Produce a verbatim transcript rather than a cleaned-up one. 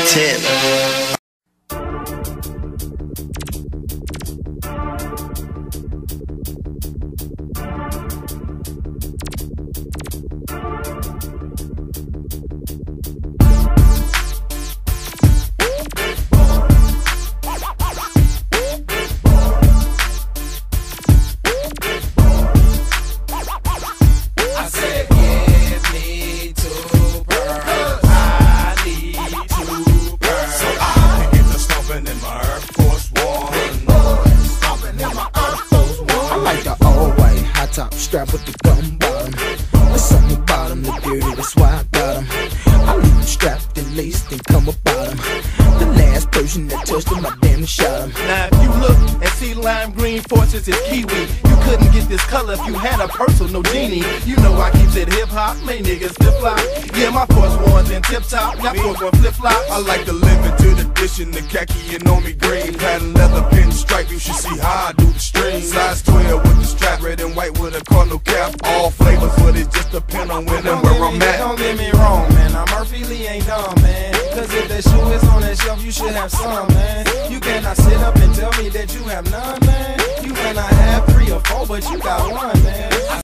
Montana. Top strap with the gum bottom. There's something about him, the beauty, that's why I got him. I leave him strapped and laced and come about him. The last person that touched him, I damn shot him. Now if you look and see lime green forces is kiwi, you couldn't get this color if you had a purse or no genie. You know I keeps it hip hop, made niggas flip flop. Yeah, my force ones in tip top, got force one flip flop. I like to live into the dish in the khaki and on me green. Pattern leather pin stripe, you should see how I do the string. Size twelve with the strap, red and white with a cardinal cap. All flavors, but it just depend on when and where I'm at. Don't get me wrong, man, I'm Murphy Lee, ain't dumb, man. Cause if that shoe is on that shelf, you should have some, man. You cannot sit up and tell me that you have none, man. You cannot have three or four, but you got one, man.